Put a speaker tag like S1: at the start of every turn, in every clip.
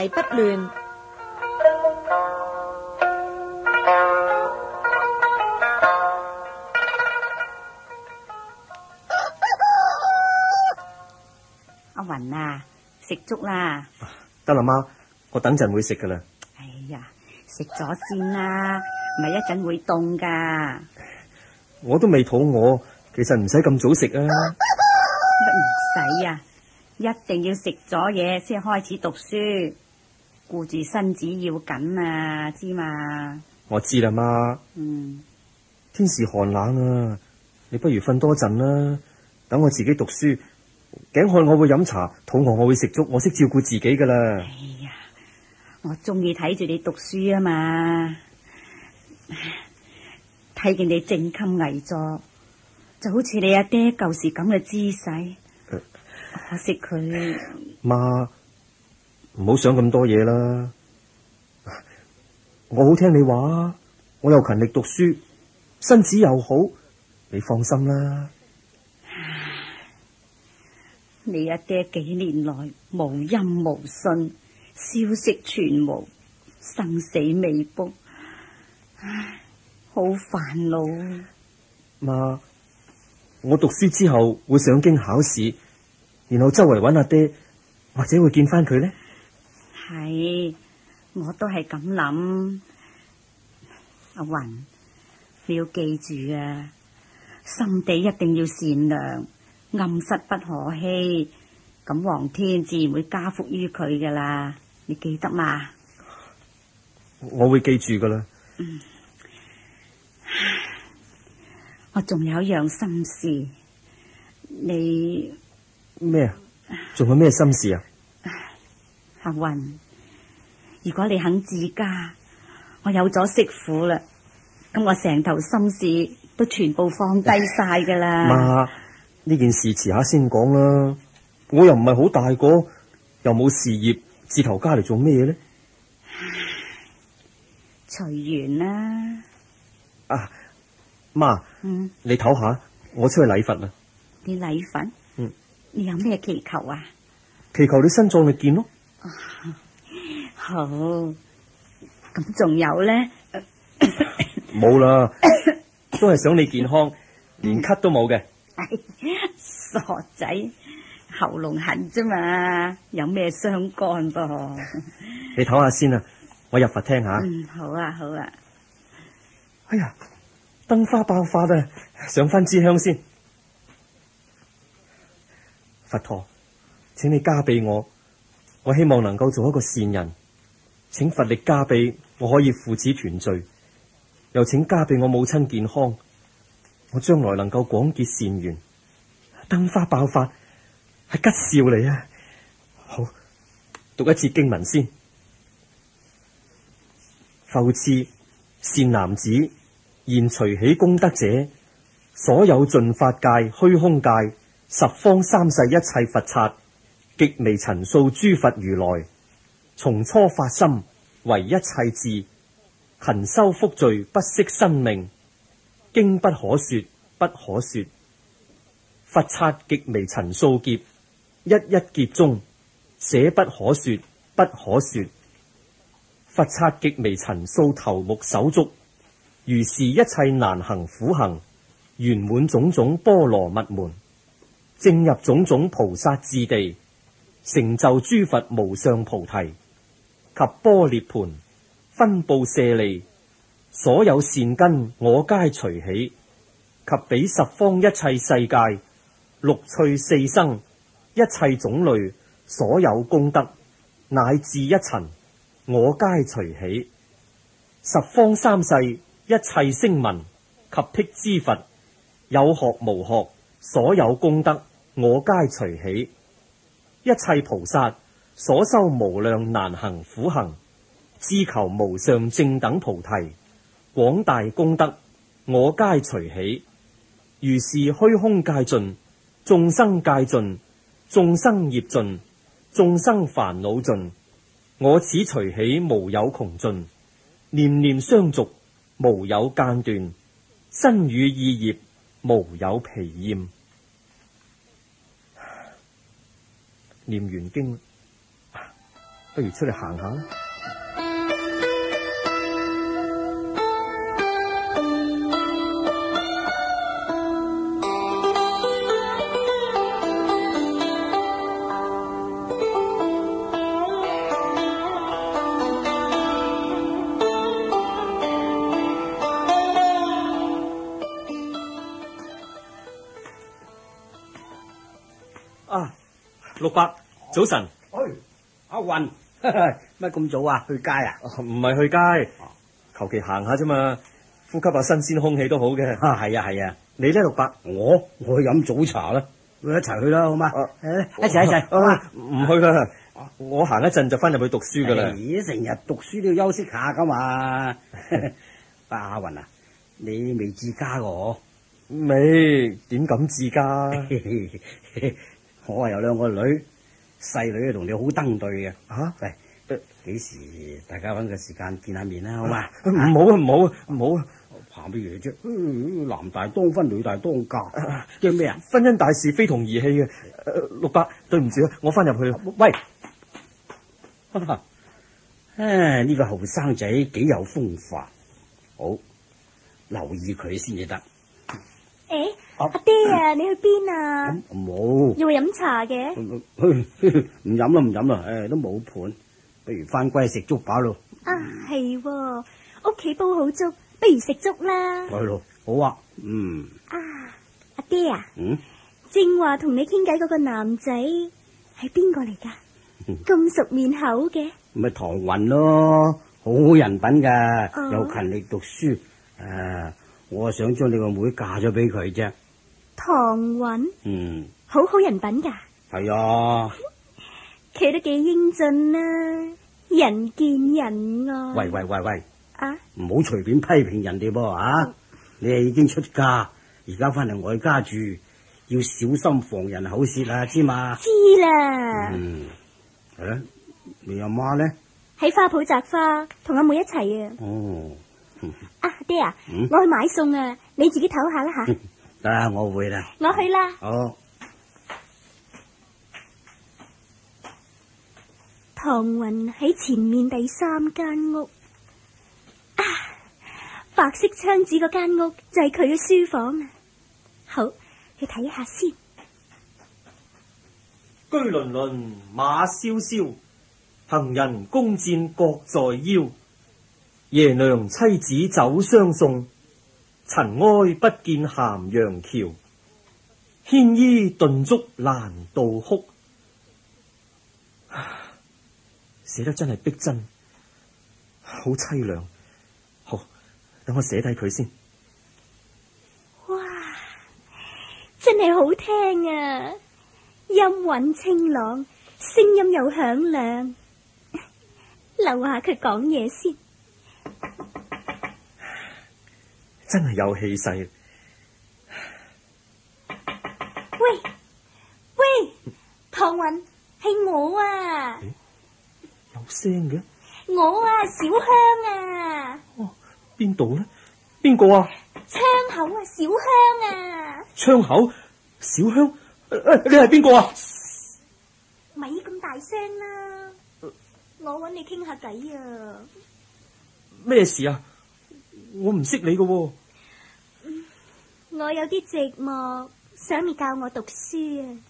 S1: 不亂。阿雲啊，食粥啦！
S2: 得啦，媽，我等陣會食噶啦。
S1: 哎呀，食咗先啦，唔係一陣會凍噶。
S2: 我都未肚餓，其實唔使咁早食啊。
S1: 乜唔使啊？一定要食咗嘢先開始讀書，顧住身子要緊啊，知嘛？
S2: 我知啦，媽。天時寒冷啊，你不如瞓多陣啦，等我自己讀書。頸渴我會飲茶，肚餓我會食粥，我識照顧自己噶啦。
S1: 哎呀，我中意睇住你讀書啊嘛，睇見你正襟危坐，就好似你阿爹舊時咁嘅姿勢。可惜佢，
S2: 媽，唔好想咁多嘢啦。我好聽你話，我又勤力讀書，身子又好，你放心啦。
S1: 你阿爹幾年來無音無訊，消息全無，生死未卜，唉，好煩惱。
S2: 媽，我讀書之後會上京考試，然後周圍揾阿爹，或者會見翻佢呢？
S1: 係，我都係咁諗。阿雲，你要記住啊，心地一定要善良，暗室不可欺，咁皇天自然會加福於佢噶啦，你記得嘛？
S2: 我會記住噶啦。
S1: 我仲有一樣心事，你
S2: 咩啊？仲有咩心事啊？
S1: 阿雲，如果你肯自家，我有咗媳婦啦，咁我成頭心事都全部放低晒噶啦。
S2: 媽，呢件事遲下先講啦。我又唔係好大個，又冇事業，自頭家嚟做咩呢？
S1: 隨緣啦。
S2: 啊，媽，你唞下，我出去禮佛啦。
S1: 你禮佛？你有咩祈求啊？
S2: 祈求你身壯力健咯。
S1: 好，咁仲有咧？
S2: 冇啦，都係想你健康，連咳都冇嘅。
S1: 傻仔，喉嚨痕啫嘛，有咩相干噃？
S2: 你唞下先啊，我入佛聽下。
S1: 好啊，好啊。
S2: 哎呀，燈花爆發啊！上翻支香先。佛陀，請你加庇我，我希望能夠做一個善人，請佛力加庇，我可以父子團聚，又請加庇我母親健康，我將來能夠廣結善緣。燈花爆發係吉兆嚟啊！好，讀一次經文先。復次，善男子，現隨喜功德者，所有盡法界、虛空界、十方三世一切佛剎，極微塵數諸佛如來，從初發心為一切智，勤修福聚不惜生命，經不可說不可說，佛剎極微塵數劫，一一劫中捨不可說不可說，佛剎極微塵數頭目手足，如是一切難行苦行，圓滿種種波羅蜜門，正入種種菩薩智地，成就諸佛無上菩提及般涅盤，分布舍利，所有善根我皆隨喜，及彼十方一切世界六趣四生一切種類所有功德，乃至一塵我皆隨喜，十方三世一切聲聞及辟支佛有學無學所有功德，我皆隨喜。一切菩薩所修無量難行苦行，志求無上正等菩提廣大功德，我皆隨喜。如是虛空界盡，眾生界盡，眾生業盡，眾生煩惱盡，我此隨喜無有窮盡，念念相續無有間斷，身語意業無有疲厭。念完經， 不如出嚟行下啦。六伯，早晨。
S3: 阿雲，乜咁早啊？去街啊？
S2: 唔係去街，求其行下啫嘛，呼吸下新鮮空氣都好嘅。
S3: 係啊係啊，
S2: 你咧，六伯？
S3: 我去飲早茶啦，一齊去啦，好嘛？一齊。
S2: 唔去啦，我行一陣就翻入去讀書噶啦。
S3: 咦，成日讀書都要休息下噶嘛？阿雲啊，你未自家個？
S2: 未，點敢自家？
S3: 我係有兩個女，細女同你好登對嘅。喂，幾時大家搵個時間見下面啦，好嘛？
S2: 唔好啊！
S3: 怕乜嘢啫？男大當婚，女大當嫁，驚咩啊？
S2: 婚姻大事非同兒戲嘅。六伯，對唔住啊，我翻入去。
S3: 喂，呢個後生仔幾有風範，好留意佢先至得。
S4: 誒，阿爹啊，你去邊啊？
S3: 冇，
S4: 要飲茶嘅？
S3: 唔飲啦，都冇盤，不如翻歸食粥飽咯。
S4: 啊，係，屋企煲好粥，不如食粥啦。
S3: 係咯，好啊，
S4: 阿爹啊，正話同你傾偈嗰個男仔係邊個嚟噶？咁熟面口嘅？
S3: 咪唐雲咯，好人品噶，又勤力讀書，我想將你個妹嫁咗俾佢啫。
S4: 唐雲，好好人品噶。
S3: 係啊，
S4: 佢都幾英俊啊，人見人愛。
S3: 喂，唔好隨便批評人哋噃。你係已經出嫁，而家翻嚟外家住，要小心防人口舌啊，知嘛？
S4: 知啦。
S3: 係啦，你阿媽咧？
S4: 喺花圃摘花，同阿妹一齊啊。爹啊，我去買餸啊，你自己唞下啦吓。
S3: 得啦，我會啦。
S4: 我去啦。
S3: 好。
S4: 唐雲喺前面第3間屋，白色窗子嗰間屋就係佢嘅書房啊。好，去睇一下先。
S2: 車輪輪，馬蕭蕭，行人弓箭各在腰。爺娘妻子走相送，塵埃不見咸陽橋。牽衣頓足攔道哭。寫得真係逼真，好凄涼。好，等我寫低佢先。
S4: 哇，真係好聽啊！音韻清朗，聲音又響亮。留下佢講嘢先。
S2: 真係有氣勢。
S4: 喂，唐雲，係我啊！
S2: 有聲嘅？
S4: 我啊，小香啊！
S2: 邊度呢？邊個啊？
S4: 窗口啊，小香啊！
S2: 窗口，小香，你係邊個啊？
S4: 咪咁大聲啦！我揾你傾下偈啊！
S2: 咩事啊？我唔識你㗎喎。
S4: 我有啲寂寞，想你教我讀書啊！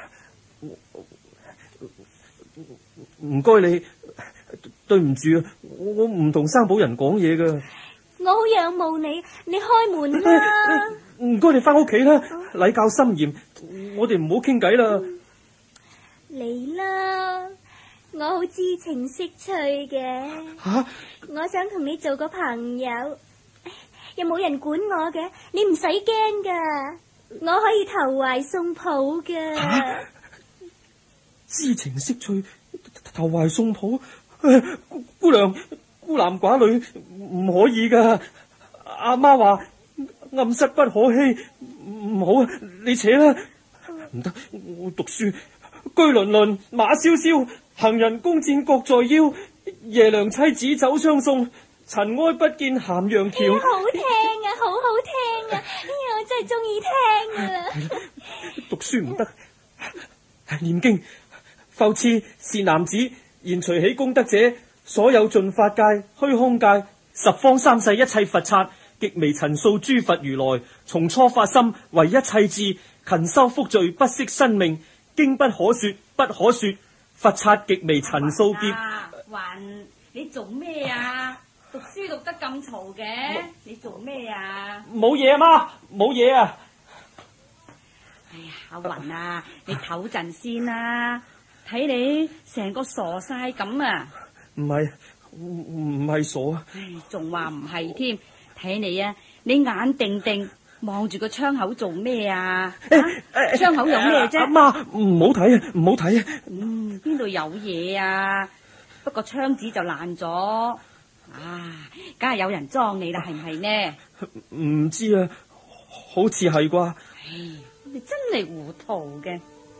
S2: 唔該你，對唔住啊，我唔同生保人講嘢㗎。
S4: 我好仰慕你，你開門啦！
S2: 唔該你翻屋企啦，禮教森嚴，我哋唔好傾偈啦。
S4: 嚟啦，我好知情識趣嘅。我想同你做個朋友，又冇人管我嘅，你唔使驚噶，我可以投懷送抱噶。
S2: 知情識趣，投懷送抱，姑娘孤男寡女唔可以噶。阿媽話暗室不可欺，唔好啊！你扯啦，唔得，我讀書。車輪輪，馬蕭蕭，行人弓箭各在腰。爺娘妻子走相送，塵埃不見咸陽橋。
S4: 好聽啊，好好聽啊！我真係中意聽噶啦。
S2: 讀書唔得，念經。復次是男子， 現隨喜功德者，所有盡法界、虛空界、十方三世一切佛剎，極微塵數諸佛如來，從初發心為一切智，勤修福罪，不惜生命，經不可說，不可說，佛剎極微塵數劫。
S1: 雲，你做咩啊？讀書讀得咁嘈嘅，你做咩啊？
S2: 冇嘢啊，媽，冇嘢啊。
S1: 哎呀，阿雲啊，你唞陣先啦，睇你成個傻晒咁啊！
S2: 唔係傻啊！
S1: 唉，仲話唔係添，睇你啊，你眼定定望住個窗口做咩啊？窗口有咩啫？
S2: 阿媽，唔好睇啊，唔好睇啊！
S1: 邊度有嘢啊？不過窗紙就爛咗，啊，梗係有人裝你啦，係唔係呢？
S2: 唔知啊，好似係啩。
S1: 你真係糊塗嘅。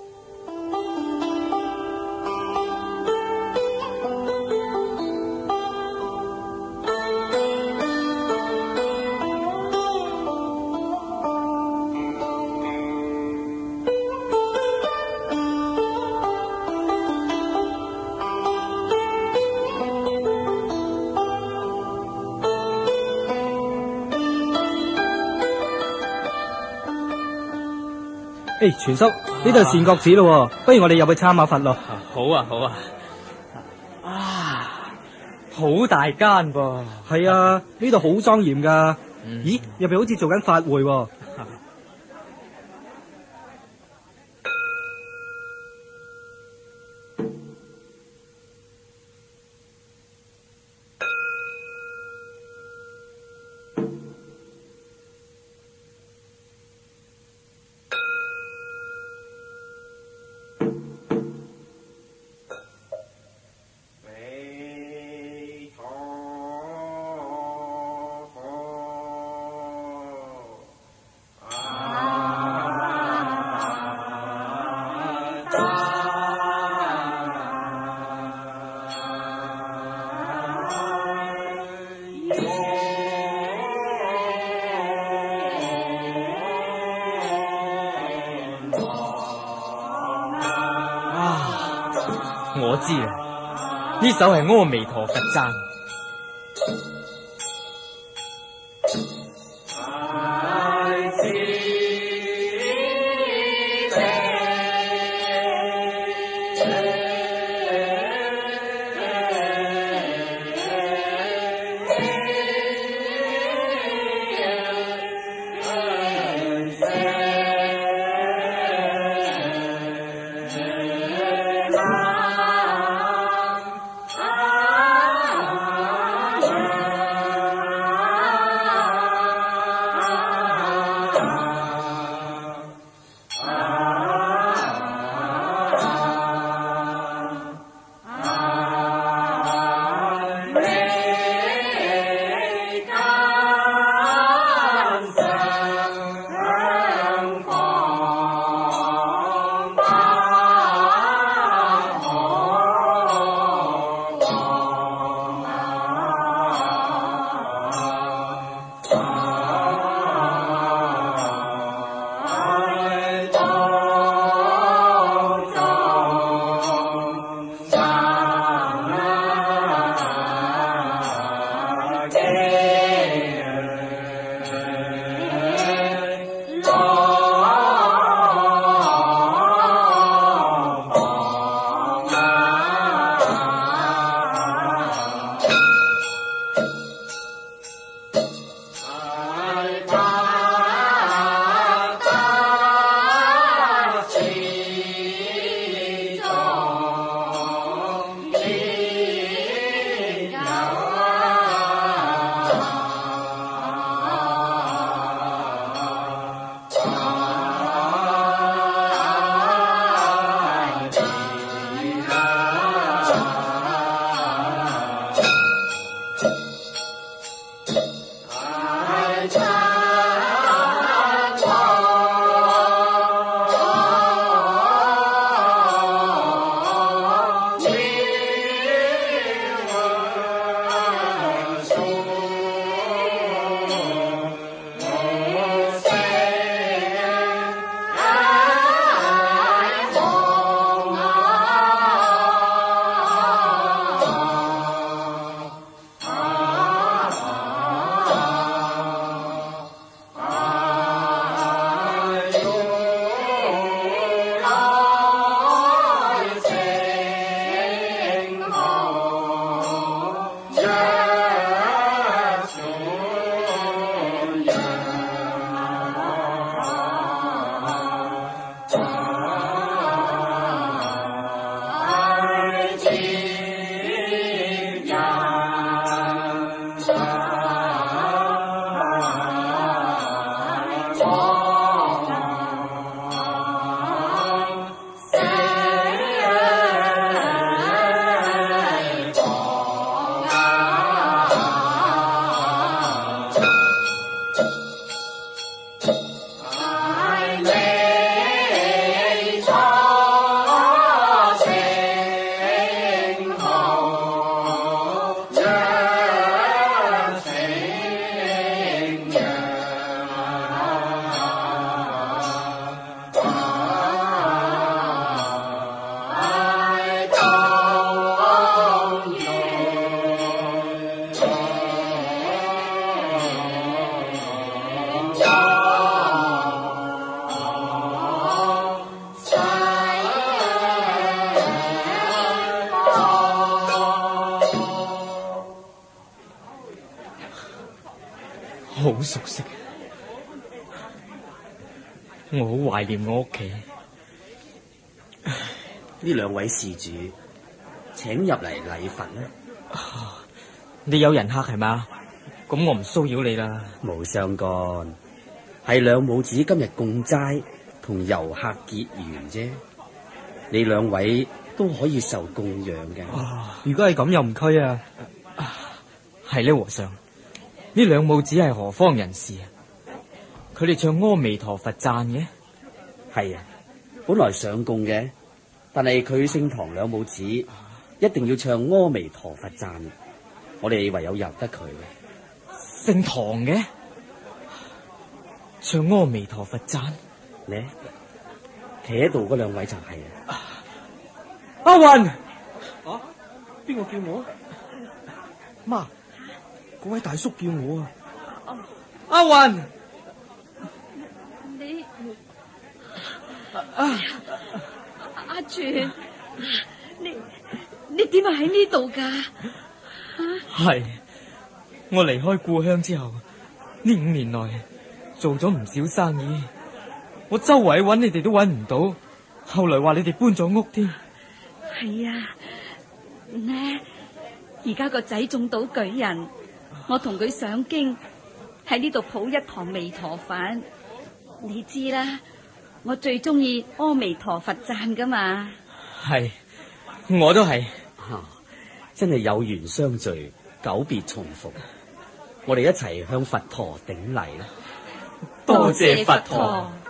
S5: 全叔，呢度係善覺寺咯，不如我哋入去參下佛咯。
S6: 好啊，好啊。好大間噃。
S5: 係啊，呢度好莊嚴噶。咦，入邊好似做緊法會喎。
S6: 我知啦，呢首係阿彌陀佛讚。 好熟悉，我好懷念我屋企。
S7: 呢兩位事主請入嚟禮佛啦。
S6: 你有人客係嘛？咁我唔騷擾你啦。
S7: 冇相干，係兩母子今日供齋同遊客結緣啫。你兩位都可以受供養嘅。
S6: 如果係咁又唔拘啊。係呢，和尚，呢兩母子係何方人士啊？佢哋唱阿彌陀佛讚嘅。
S7: 係啊，本來上供嘅，但係佢姓唐兩母子一定要唱阿彌陀佛讚，我哋唯有由得佢。
S6: 姓唐嘅唱阿彌陀佛讚，
S7: 你企喺度嗰兩位就係啊。
S6: 阿雲，
S2: 邊個叫我？媽，嗰位大叔叫我啊。
S6: 阿雲，
S1: 你阿全，你點解喺呢度噶？
S6: 係我離開故鄉之後，呢5年內做咗唔少生意，我周圍揾你哋都揾唔到，後來話你哋搬咗屋添。
S1: 係啊，呢而家個仔中到舉人，我同佢上京喺呢度抱一堂彌陀佛。你知啦，我最中意阿彌陀佛讚噶嘛。
S6: 係，我都係。
S7: 真係有緣相聚，久別重逢。我哋一齊向佛陀頂禮啦！
S6: 多謝佛陀。